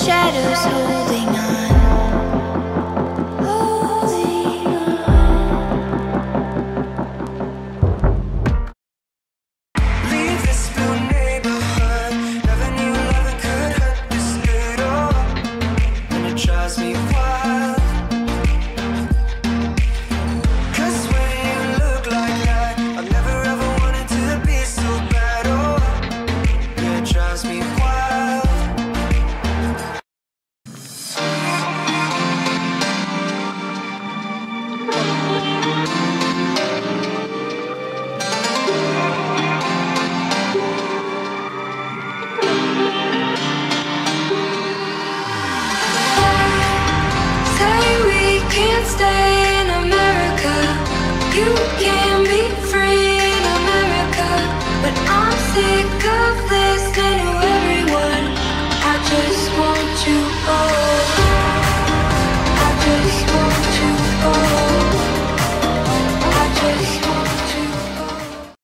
shadows holding on. Leave this blue neighborhood. Never knew loving could hurt this good. Oh, and it drives me wild. 'Cause when you look like that, I've never ever wanted to be so bad. Oh, yeah, it drives me wild. Say we can't stay in America. You can be free in America. But I'm sick of listening